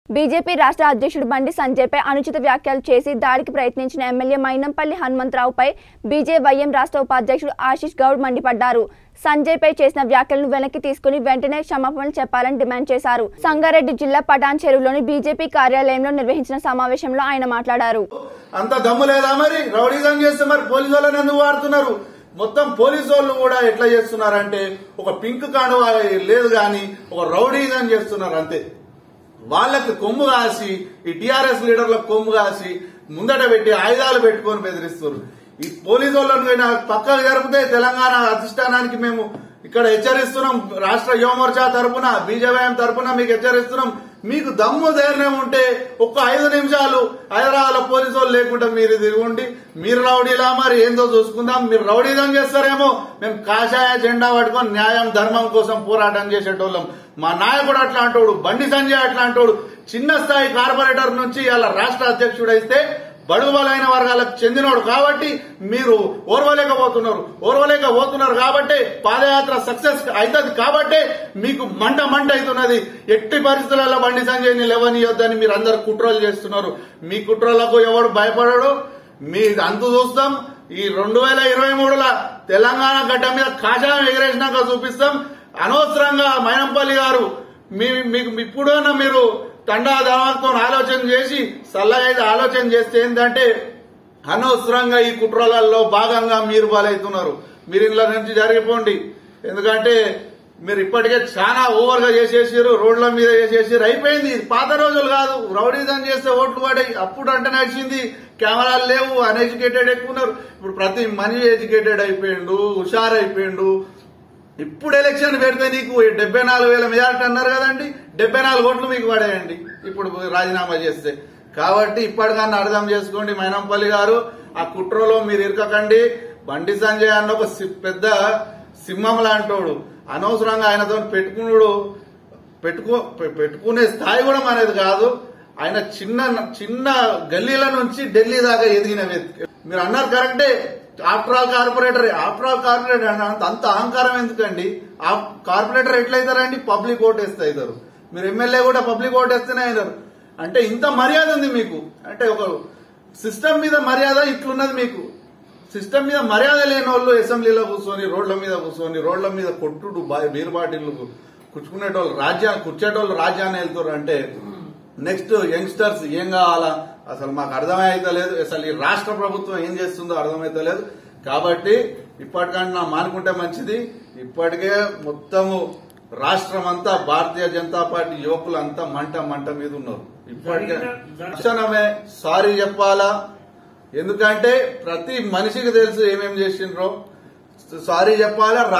BJP రాష్ట్ర అధ్యక్షుడు బండి సంజయ్పై అనుచిత వ్యాఖ్యలు చేసి దాడికి ప్రయత్నించిన ఎమ్మెల్యే మైనంపల్లి హనుమంతరావుపై బీజేవైఎం రాష్ట్ర ఉపాధ్యక్షుడు ఆశీష్ గౌడ్ మండిపడ్డారు. సంజయ్పై చేసిన వ్యాఖ్యలను వెనక్కి తీసుకుని వెంటనే క్షమాపణలు చెప్పాలని డిమాండ్ చేశారు. సంగారెడ్డి జిల్లా పటాన్ చెరువులోని బీజేపీ కార్యాలయంలో నిర్వహించిన సమావేశంలో ఆయన మాట్లాడారు. అంత దమ్ము లేదా మరి రౌడీజం చేస్తే మరి పోలీసు వాళ్ళని ఎందుకు వాడుతున్నారు? మొత్తం పోలీసు వాళ్ళు కూడా ఎట్లా చేస్తున్నారంటే ఒక పింక్ కాండువా లేదు గాని ఒక రౌడీజం చేస్తున్నారు అంతే. వాళ్ళకి కొమ్ము కాసి ఈ టీఆర్ఎస్ లీడర్లకు కొమ్ము కాసి ముందట పెట్టి ఆయుధాలు పెట్టుకొని బెదిరిస్తున్నారు. ఈ పోలీసు వాళ్ళని పక్కకు జరిపితే తెలంగాణ అధిష్టానానికి మేము ఇక్కడ హెచ్చరిస్తున్నాం. రాష్ట్ర యువమోర్చా తరఫున బీజేవైఎం తరఫున మీకు హెచ్చరిస్తున్నాం. మీకు దమ్ము ధైర్యం ఉంటే ఒక్క 5 నిమిషాలు హైదరాబాద్ లో పోలీసు వాళ్ళు లేకుండా మీరు తిరుగుండి మీరు రౌడీలా మరి ఏందో చూసుకుందాం. మీరు రౌడీజం చేస్తారేమో, మేము కాషాయ జెండా పట్టుకొని న్యాయం ధర్మం కోసం పోరాటం చేసేటోళ్ళం. మా నాయకుడు అట్లా అంటాడు, బండి సంజయ్ అట్లా అంటాడు. చిన్న స్థాయి కార్పొరేటర్ నుంచి ఇలా రాష్ట్ర అధ్యక్షుడు అయితే బడుగు బలైన వర్గాలకు చెందినోడు కాబట్టి మీరు ఓర్వలేకపోతున్నారు కాబట్టి పాదయాత్ర సక్సెస్ అవుతుంది కాబట్టి మీకు మంట అవుతున్నది. ఎట్టి పరిస్థితులలో బండి సంజయ్ని లేవనియొద్దని మీరు అందరు కుట్రలు చేస్తున్నారు. మీ కుట్రలకు ఎవడు భయపడడు. మీ అంతు చూస్తాం. ఈ 2023లో తెలంగాణ గడ్డ మీద కాషాయం ఎగరేసినాక చూపిస్తాం. అనవసరంగా మైనంపల్లి గారు మీకు ఇప్పుడైనా మీరు తండా దళంతో ఆలోచన చేసి సల్లగా ఆలోచన చేస్తే ఏంటంటే అనవసరంగా ఈ కుట్రలలో భాగంగా మీరు బలవుతున్నారు. మీరు ఇళ్ళ నుంచి జరిగిపోండి. ఎందుకంటే మీరు ఇప్పటికే చాలా ఓవర్ గా చేసేసారు, రోడ్ల మీద చేసేసారు, అయిపోయింది. పాత రోజులు కాదు. రౌడీజం చేస్తే ఓట్లు పడాయి. అప్పుడు అంటే నడిచింది. కెమెరాలు లేవు, అన్ఎడ్యుకేటెడ్ ఎక్కువ ఉన్నారు. ఇప్పుడు ప్రతి మనిషి ఎడ్యుకేటెడ్ అయిపోయిండు, హుషారు అయిపోయిండు. ఇప్పుడు ఎలక్షన్ పెడితే నీకు 74,000 మెజార్టీ అన్నారు కదండి, 74 ఓట్లు మీకు పడేయండి ఇప్పుడు రాజీనామా చేస్తే. కాబట్టి ఇప్పటికన్నా అర్థం చేసుకోండి మైనంపల్లి గారు, ఆ కుట్రలో మీరు ఇరకకండి. బండి సంజయ్ అన్న ఒక పెద్ద సింహం లాంటోడు. అనవసరంగా ఆయనతో పెట్టుకునే స్థాయి కూడా మనది కాదు. ఆయన చిన్న గల్లీల నుంచి ఢిల్లీ దాకా ఎదిగిన వ్యక్తి. మీరు అన్నారు కరెక్టే. ఆఫ్టర్ ఆల్ కార్పొరేటర్ అంత అహంకారం ఎందుకండి? ఆ కార్పొరేటర్ ఎట్లయితారండి? పబ్లిక్ ఓటేస్తే అవుతారు. మీరు ఎమ్మెల్యే కూడా పబ్లిక్ ఓటేస్తేనే అయినారు. అంటే ఇంత మర్యాద ఉంది మీకు. అంటే ఒక సిస్టమ్ మీద మర్యాద ఇట్లున్నది మీకు. సిస్టమ్ మీద మర్యాద లేని వాళ్ళు అసెంబ్లీలో కూర్చొని రోడ్ల మీద కొట్టుడు బీర్ బాటిళ్లు కూర్చేటోళ్ళు రాజ్యాన్ని వెళ్తారు. అంటే నెక్స్ట్ యంగ్స్టర్స్ ఏం కావాలా అసలు మాకు అర్థమైతలేదు. అసలు ఈ రాష్ట్ర ప్రభుత్వం ఏం చేస్తుందో అర్థమైతలేదు. కాబట్టి ఇప్పటికన్నా మానుకుంటే మంచిది. ఇప్పటికే మొత్తము రాష్ట్రం అంతా భారతీయ జనతా పార్టీ యువకులంతా మంట మీద ఉన్నారు. ఇప్పటికే తక్షణమే సారీ చెప్పాలా. ఎందుకంటే ప్రతి మనిషికి తెలుసు ఏమేం చేసిండ్రో. సారీ చెప్పాలా.